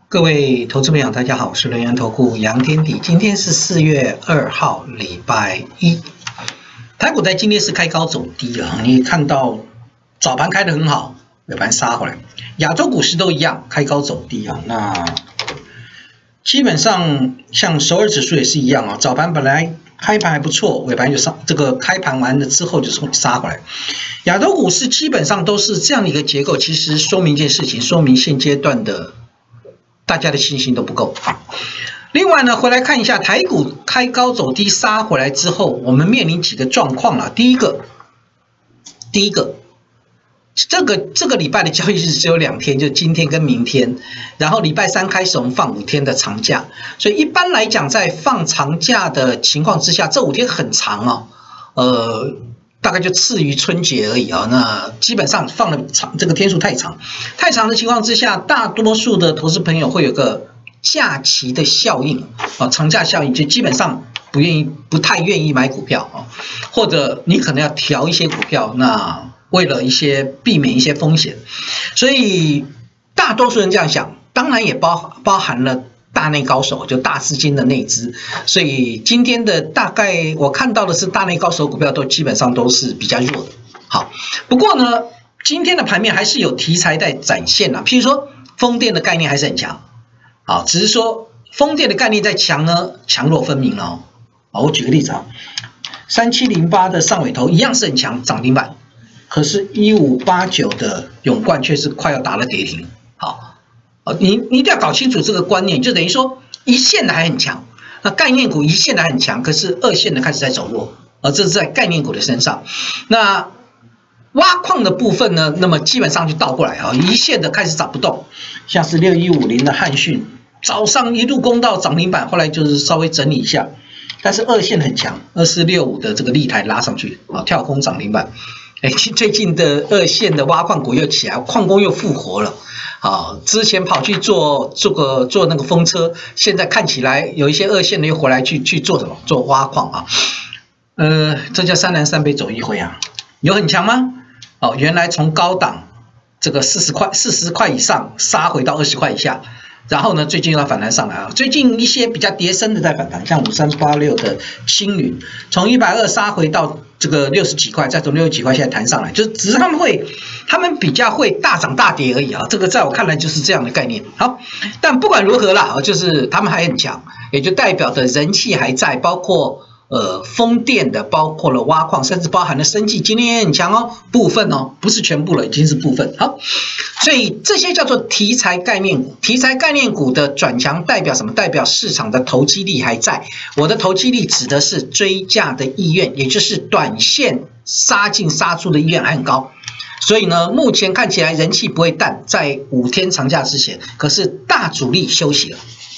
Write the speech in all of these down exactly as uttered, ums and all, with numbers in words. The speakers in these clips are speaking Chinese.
各位投资朋友，大家好，我是轮源投顾杨天迪。今天是四月二号，礼拜一。台股在今天是开高走低啊，你看到早盘开得很好，尾盘杀回来。亚洲股市都一样，开高走低啊。那基本上像首尔指数也是一样啊，早盘本来开盘还不错，尾盘就上，这个开盘完了之后就杀回来。亚洲股市基本上都是这样的一个结构，其实说明一件事情，说明现阶段的大家的信心都不够。另外呢，回来看一下台股开高走低杀回来之后，我们面临几个状况了。第一个，第一个，这个这个礼拜的交易日只有两天，就今天跟明天。然后礼拜三开始我们放五天的长假，所以一般来讲，在放长假的情况之下，这五天很长啊，呃。大概就次于春节而已啊，那基本上放的长，这个天数太长，太长的情况之下，大多数的投资朋友会有个假期的效应啊，长假效应，就基本上不愿意、不太愿意买股票啊，或者你可能要调一些股票，那为了一些避免一些风险，所以大多数人这样想，当然也包包含了大内高手，就大资金的内资，所以今天的大概我看到的是大内高手股票都基本上都是比较弱的。好，不过呢，今天的盘面还是有题材在展现啦，譬如说风电的概念还是很强，好，只是说风电的概念在强呢，强弱分明哦。好，我举个例子啊，三七零八的上尾头一样是很强，涨停板，可是一五八九的永冠却是快要打了跌停。好。你你一定要搞清楚这个观念，就等于说一线的还很强，那概念股一线的还很强，可是二线的开始在走弱，而这是在概念股的身上。那挖矿的部分呢，那么基本上就倒过来啊，一线的开始涨不动，像是六一五零的汉讯，早上一路攻到涨停板，后来就是稍微整理一下，但是二线很强，二四六五的这个立台拉上去啊，跳空涨停板。哎，最近的二线的挖矿股又起来，矿工又复活了。啊，之前跑去做做个做那个风车，现在看起来有一些二线的又回来去去做什么？做挖矿啊。呃，这叫三南三北走一回啊，有很强吗？哦，原来从高档这个四十块四十块以上杀回到二十块以下。然后呢，最近又要反弹上来啊！最近一些比较跌深的在反弹，像五三八六的星云，从一百二杀回到这个六十几块，再从六十几块现在弹上来，就是只是他们会，他们比较会大涨大跌而已啊！这个在我看来就是这样的概念。好，但不管如何啦，就是他们还很强，也就代表着人气还在，包括呃风电的，包括了挖矿，甚至包含了生技，今天也很强哦，部分哦，不是全部了，已经是部分。好。所以这些叫做题材概念股，题材概念股的转强代表什么？代表市场的投机力还在。我的投机力指的是追价的意愿，也就是短线杀进杀出的意愿还很高。所以呢，目前看起来人气不会淡，在五天长假之前，可是大主力休息了。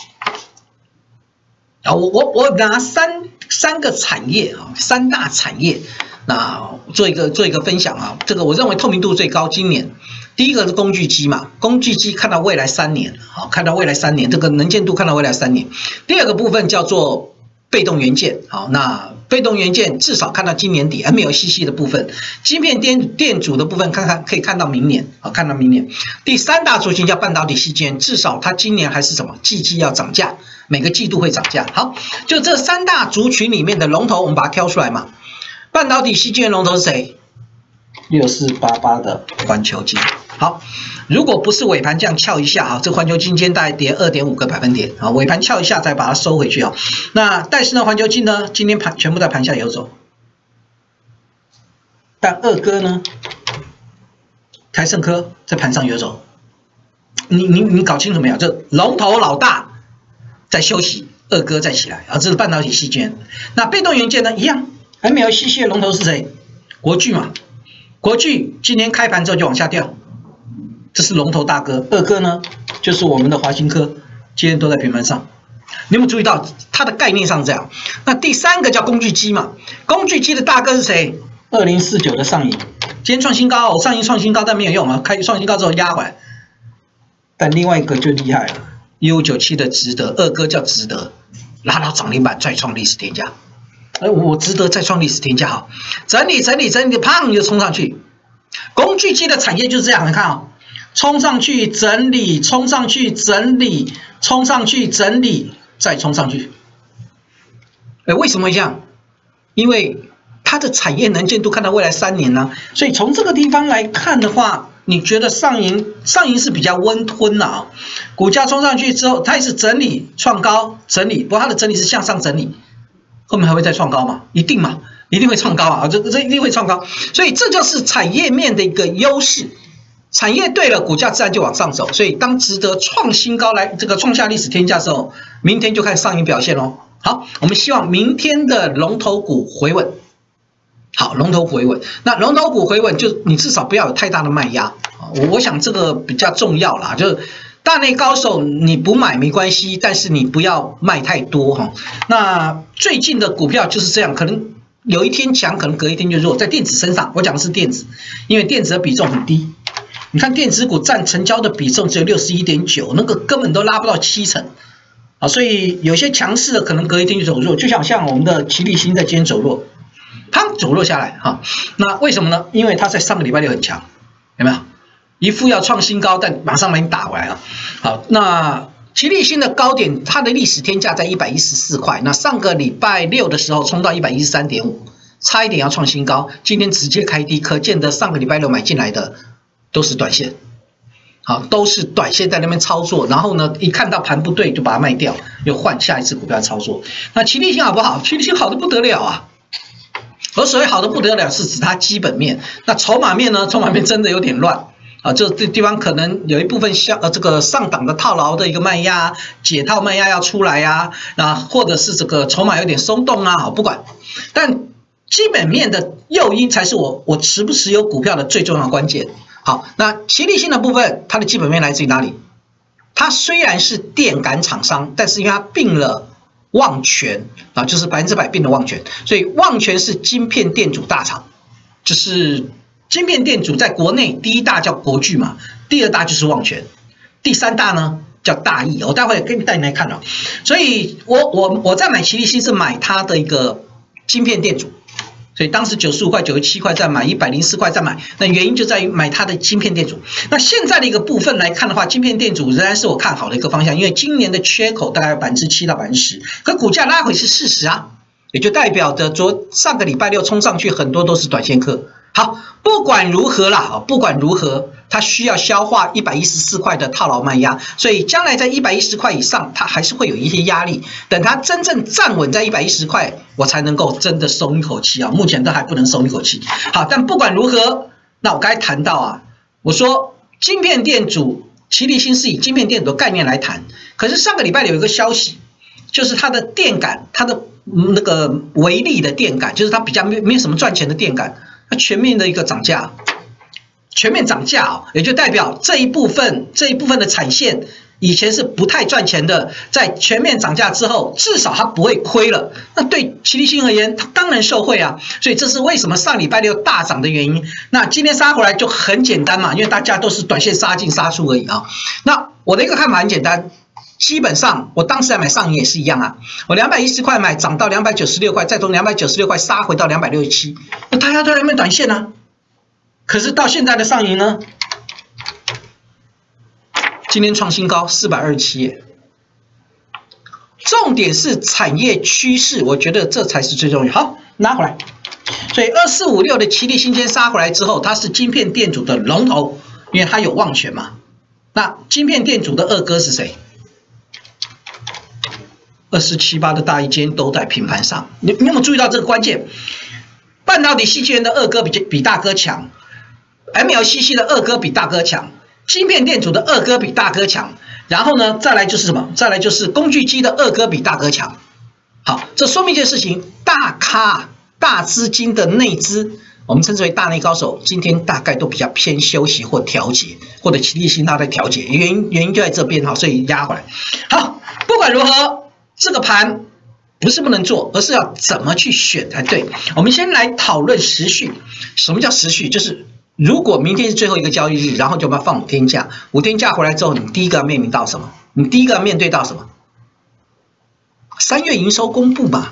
啊，我我我拿三三个产业啊，三大产业，那做一个做一个分享啊。这个我认为透明度最高，今年。第一个是工具机嘛，工具机看到未来三年，好，看到未来三年，这个能见度看到未来三年。第二个部分叫做被动元件，好，那被动元件至少看到今年底 ，M L C C 的部分，晶片电电阻的部分看看可以看到明年，好，看到明年。第三大族群叫半导体矽晶，至少它今年还是什么，季季要涨价，每个季度会涨价。好，就这三大族群里面的龙头，我们把它挑出来嘛。半导体矽晶的龙头是谁？六四八八的环球晶。好，如果不是尾盘这样翘一下啊，这环球晶今天大概跌 二点五个百分点啊，尾盘翘一下再把它收回去啊。那戴森的环球晶呢，今天盘全部在盘下游走，但二哥呢，台胜科在盘上游走。你你你搞清楚没有？这龙头老大在休息，二哥在起来啊，这是半导体矽晶。那被动元件呢，一样，还没有细细的龙头是谁？国巨嘛，国巨今天开盘之后就往下掉。这是龙头大哥，二哥呢就是我们的华新科，今天都在平盘上。你有没有注意到它的概念上这样？那第三个叫工具机嘛，工具机的大哥是谁？二零四九的上影，今天创新高，上影创新高但没有用啊，开创新高之后压回来。但另外一个就厉害了，一五九七的值得，二哥叫值得，拉到涨停板再创历史天价。哎，我值得再创历史天价哈，整理整理整理，砰就冲上去。工具机的产业就是这样，你看啊、哦， 冲上去整理，冲上去整理，冲上去整理，再冲上去。哎，为什么会这样？因为它的产业能见度看到未来三年呢、啊，所以从这个地方来看的话，你觉得上银上银是比较温吞的啊，股价冲上去之后，它也是整理创高整理，不过它的整理是向上整理，后面还会再创高吗？一定嘛，一定会创高啊，这这一定会创高，所以这就是产业面的一个优势。产业对了，股价自然就往上走，所以当值得创新高来这个创下历史天价的时候，明天就看上影表现喽。好，我们希望明天的龙头股回稳。好，龙头股回稳，那龙头股回稳，就你至少不要有太大的卖压。我我想这个比较重要啦，就是大内高手你不买没关系，但是你不要卖太多哈。那最近的股票就是这样，可能有一天强，可能隔一天就弱。在电子身上，我讲的是电子，因为电子的比重很低。你看电子股占成交的比重只有 六十一点九， 那个根本都拉不到七成啊，所以有些强势的可能隔一天就走弱，就像像我们的奇力新在今天走弱，砰走弱下来哈。那为什么呢？因为它在上个礼拜六很强，有没有？一副要创新高，但马上把你打回来了。好，那奇力新的高点，它的历史天价在一百一十四块，那上个礼拜六的时候冲到 一百一十三点五， 差一点要创新高，今天直接开低，可见得上个礼拜六买进来的都是短线，好，都是短线在那边操作，然后呢，一看到盘不对就把它卖掉，又换下一次股票操作。那奇力新好不好？奇力新好的不得了啊！而所谓好的不得了，是指它基本面。那筹码面呢？筹码面真的有点乱啊，这这地方可能有一部分下呃这个上档的套牢的一个卖压，解套卖压要出来呀，啊，或者是这个筹码有点松动啊，好不管，但基本面的诱因才是我我持不持有股票的最重要关键。好，那奇力新的部分，它的基本面来自于哪里？它虽然是电感厂商，但是因为它并了旺全啊，就是百分之百并了旺全，所以旺全是晶片电阻大厂，就是晶片电阻在国内第一大叫国巨嘛，第二大就是旺全，第三大呢叫大益。我待会跟带你来看啊，所以我我我在买奇力新是买它的一个晶片电阻。所以当时九十五块、九十七块再买，一百零四块再买，那原因就在于买它的晶片电阻。那现在的一个部分来看的话，晶片电阻仍然是我看好的一个方向，因为今年的缺口大概有百分之七到百分之十，可股价拉回是事实啊，也就代表着昨上个礼拜六冲上去很多都是短线客。好，不管如何啦，不管如何，它需要消化一百一十四块的套牢卖压，所以将来在一百一十块以上，它还是会有一些压力。等它真正站稳在一百一十块，我才能够真的松一口气啊！目前都还不能松一口气。好，但不管如何，那我刚才谈到啊，我说晶片电阻，奇力新是以晶片电阻的概念来谈，可是上个礼拜有一个消息，就是它的电感，它的那个微粒的电感，就是它比较没没有什么赚钱的电感。它全面的一个涨价，全面涨价哦，也就代表这一部分这一部分的产线以前是不太赚钱的，在全面涨价之后，至少它不会亏了。那对奇力新而言，它当然受惠啊。所以这是为什么上礼拜六大涨的原因。那今天杀回来就很简单嘛，因为大家都是短线杀进杀出而已啊。那我的一个看法很简单。基本上，我当时来买上影也是一样啊，我两百一十块买，涨到两百九十六块，再从两百九十六块杀回到两百六十七，那大家都在那边短线啊。可是到现在的上影呢，今天创新高四百二十七耶。重点是产业趋势，我觉得这才是最重要。好，拿回来。所以二四五六的奇力新天杀回来之后，它是晶片电阻的龙头，因为它有旺全嘛。那晶片电阻的二哥是谁？二四七八的大益今天都在平盘上，你你有没有注意到这个关键？半导体矽晶圆的二哥比比大哥强 ，M L C C 的二哥比大哥强，晶片电阻的二哥比大哥强，然后呢，再来就是什么？再来就是工具机的二哥比大哥强。好，这说明一件事情：大咖、大资金的内资，我们称之为大内高手，今天大概都比较偏休息或调节，或者奇力新它在调节，原因原因就在这边哈，所以压回来。好，不管如何。这个盘不是不能做，而是要怎么去选才对。我们先来讨论时序。什么叫时序？就是如果明天是最后一个交易日，然后就把它放五天假，五天假回来之后，你第一个要面临到什么？你第一个要面对到什么？三月营收公布嘛。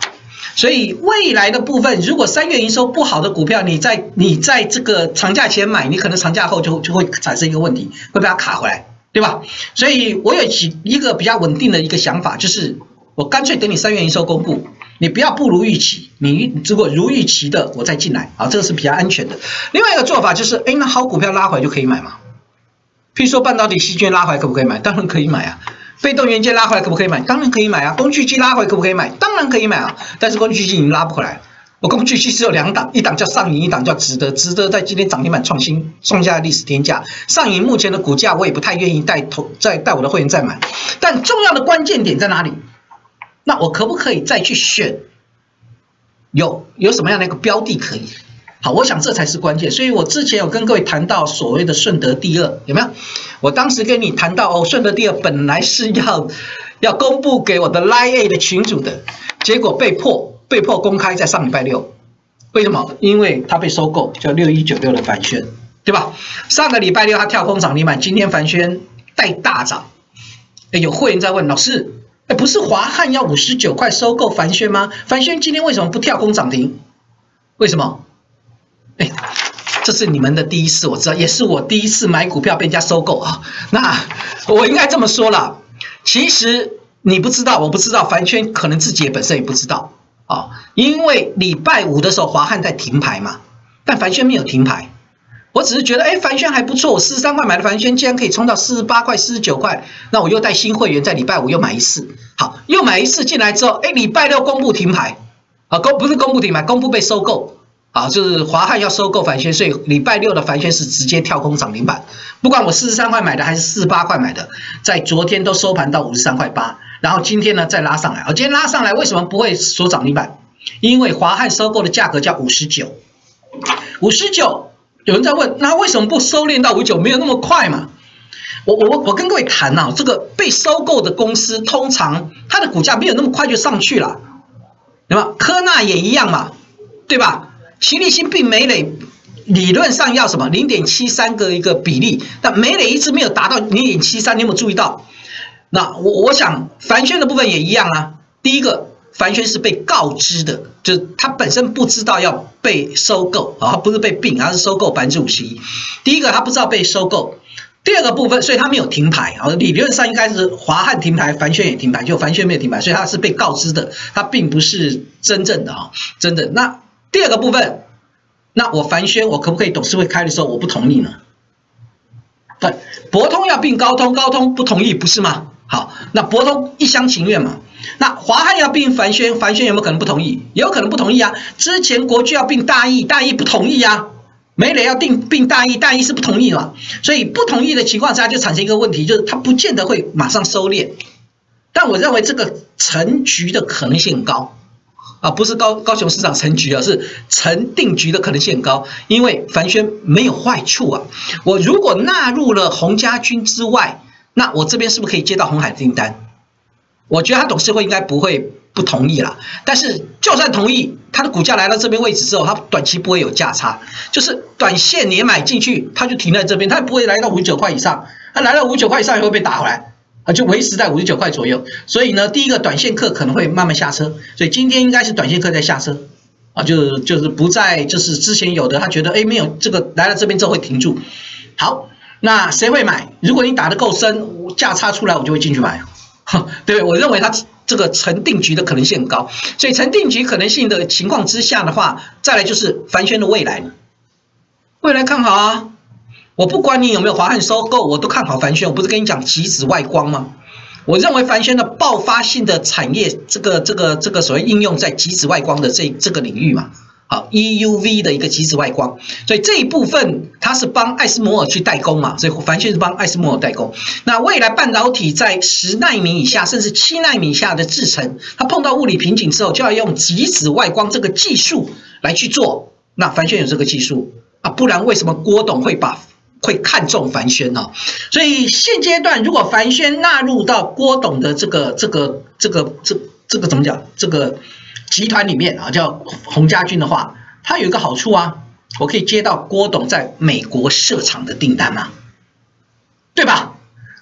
所以未来的部分，如果三月营收不好的股票，你在你在这个长假前买，你可能长假后就就会产生一个问题，会被它卡回来，对吧？所以我有几一个比较稳定的一个想法，就是我干脆等你三月营收公布，你不要不如预期，你如果如预期的，我再进来，啊，这个是比较安全的。另外一个做法就是，哎，那好股票拉回来就可以买嘛。譬如说半导体矽晶拉回来可不可以买？当然可以买啊。被动元件拉回来可不可以买？当然可以买啊。工具机拉回来可不可以买？当然可以买啊。但是工具机已经拉不回来，我工具机只有两档，一档叫上影，一档叫值得。值得在今天涨停板创新，创下历史天价。上影目前的股价我也不太愿意带投再带我的会员再买，但重要的关键点在哪里？那我可不可以再去选？有有什么样的一个标的可以？好，我想这才是关键。所以我之前有跟各位谈到所谓的顺德第二，有没有？我当时跟你谈到哦，顺德第二本来是要要公布给我的 Line A 的群组的，结果被迫被迫公开在上礼拜六。为什么？因为它被收购，叫六一九六的凡轩，对吧？上个礼拜六它跳空涨停板，今天凡轩带大涨。哎，有会员在问老师，哎，不是华汉要五十九块收购凡轩吗？凡轩今天为什么不跳空涨停？为什么？哎，这是你们的第一次，我知道，也是我第一次买股票被人家收购啊。那我应该这么说啦，其实你不知道，我不知道，凡轩可能自己也本身也不知道啊，因为礼拜五的时候华汉在停牌嘛，但凡轩没有停牌。我只是觉得，哎，凡轩还不错，我四十三块买的凡轩，竟然可以冲到四十八块、四十九块，那我又带新会员在礼拜五又买一次，好，又买一次进来之后，哎，礼拜六公布停牌，啊，公不是公布停牌，公布被收购。好，就是华汉要收购凡轩，所以礼拜六的凡轩是直接跳空涨停板。不管我四十三块买的还是四十八块买的，在昨天都收盘到五十三块八，然后今天呢再拉上来。我今天拉上来为什么不会锁涨停板？因为华汉收购的价格叫五十九，五十九，有人在问，那为什么不收敛到五十九？没有那么快嘛？我我我跟各位谈啊，这个被收购的公司通常它的股价没有那么快就上去了，对吧？科纳也一样嘛，对吧？奇力新并美磊理论上要什么 零点七三 个一个比例，但美磊一直没有达到 零点七三， 你有没有注意到？那我我想凡轩的部分也一样啊。第一个，凡轩是被告知的，就是他本身不知道要被收购啊，不是被并，他是收购 百分之五十一。第一个他不知道被收购，第二个部分，所以他没有停牌啊。理论上应该是华汉停牌，凡轩也停牌，就凡轩没有停牌，所以他是被告知的，他并不是真正的啊，真的那。第二个部分，那我凡轩我可不可以董事会开的时候我不同意呢？对，博通要并高通，高通不同意，不是吗？好，那博通一厢情愿嘛。那华汉要并凡轩，凡轩有没有可能不同意？也有可能不同意啊。之前国巨要并大益，大益不同意啊。美磊要并并大益，大益是不同意嘛。所以不同意的情况下就产生一个问题，就是它不见得会马上收敛。但我认为这个成局的可能性很高。啊，不是高高雄市场成局啊，是成定局的可能性很高，因为凡轩没有坏处啊。我如果纳入了洪家军之外，那我这边是不是可以接到鸿海的订单？我觉得他董事会应该不会不同意啦。但是就算同意，他的股价来到这边位置之后，他短期不会有价差，就是短线你买进去，他就停在这边，他不会来到五十九块以上，他来到五十九块以上也会被打回来。啊，就维持在五十九块左右，所以呢，第一个短线客可能会慢慢下车，所以今天应该是短线客在下车，啊，就就是不再就是之前有的，他觉得哎没有这个来了这边之后会停住，好，那谁会买？如果你打得够深，价差出来我就会进去买，对，我认为它这个成定局的可能性很高，所以成定局可能性的情况之下的话，再来就是凡轩的未来呢，未来看好啊。我不管你有没有华汉收购，我都看好凡轩。我不是跟你讲极紫外光吗？我认为凡轩的爆发性的产业，这个这个这个所谓应用在极紫外光的这这个领域嘛，好 E U V 的一个极紫外光，所以这一部分它是帮艾斯摩尔去代工嘛，所以凡轩是帮艾斯摩尔代工。那未来半导体在十奈米以下，甚至七奈米以下的制程，它碰到物理瓶颈之后，就要用极紫外光这个技术来去做。那凡轩有这个技术啊，不然为什么郭董会把会看中凡轩啊？所以现阶段如果凡轩纳入到郭董的这个这个这个这这个怎么讲？这个集团里面啊，叫洪家军的话，它有一个好处啊，我可以接到郭董在美国设厂的订单嘛，对吧？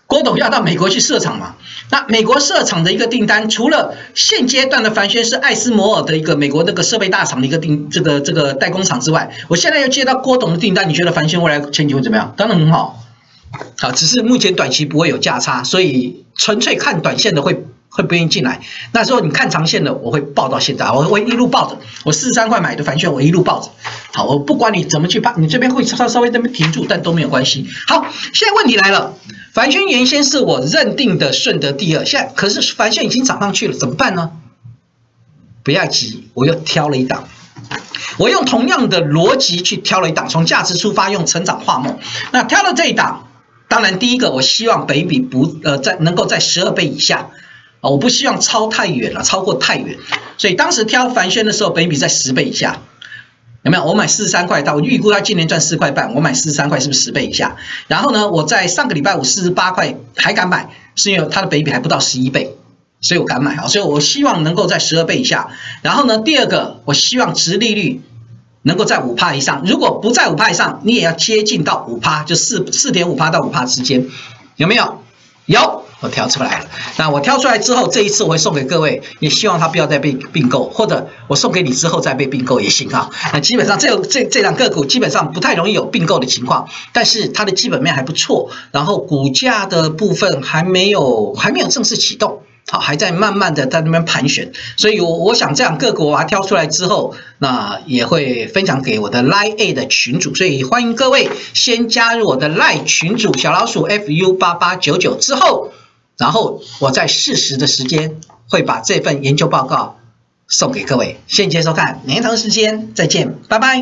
郭董要到美国去设厂嘛？那美国设厂的一个订单，除了现阶段的凡轩是艾斯摩尔的一个美国那个设备大厂的一个订这个这个代工厂之外，我现在又接到郭董的订单，你觉得凡轩未来前景会怎么样？当然很好，好，只是目前短期不会有价差，所以纯粹看短线的会会不愿意进来。那时候你看长线的，我会抱到现在，我会一路抱着。我四十三块买的凡轩，我一路抱着。好，我不管你怎么去怕，你这边会稍稍微这边停住，但都没有关系。好，现在问题来了。凡轩原先是我认定的顺德第二，现在可是凡轩已经涨上去了，怎么办呢？不要急，我又挑了一档，我用同样的逻辑去挑了一档，从价值出发，用成长画梦。那挑了这一档，当然第一个我希望本益比不呃在能够在十二倍以下啊，我不希望超太远了，超过太远，所以当时挑凡轩的时候，本益比在十倍以下。有没有？我买四十三块，我预估它今年赚四块半，我买四十三块是不是十倍以下？然后呢，我在上个礼拜五四十八块还敢买，是因为它的本益比还不到十一倍，所以我敢买啊。所以我希望能够在十二倍以下。然后呢，第二个，我希望殖利率能够在 百分之五 以上，如果不在 百分之五 以上，你也要接近到 百分之五，就 四 四点五 到 百分之五 之间，有没有？有。我挑出来了，那我挑出来之后，这一次我会送给各位，也希望它不要再被并购，或者我送给你之后再被并购也行啊。那基本上这这这两个股基本上不太容易有并购的情况，但是它的基本面还不错，然后股价的部分还没有还没有正式启动，好，还在慢慢的在那边盘旋，所以我我想这样个股我把它挑出来之后，那也会分享给我的 Line A 的群组，所以欢迎各位先加入我的 Line 群组小老鼠 F U 八八九九之后。然后我在适时的时间会把这份研究报告送给各位。谢谢收看，明天同一时间再见，拜拜。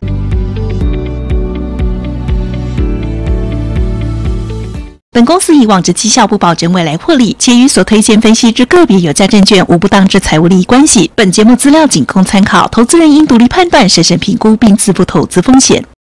本公司以往之绩效不保证未来获利，且与所推荐分析之个别有价证券无不当之财务利益关系。本节目资料仅供参考，投资人应独立判断、审慎评估并自负投资风险。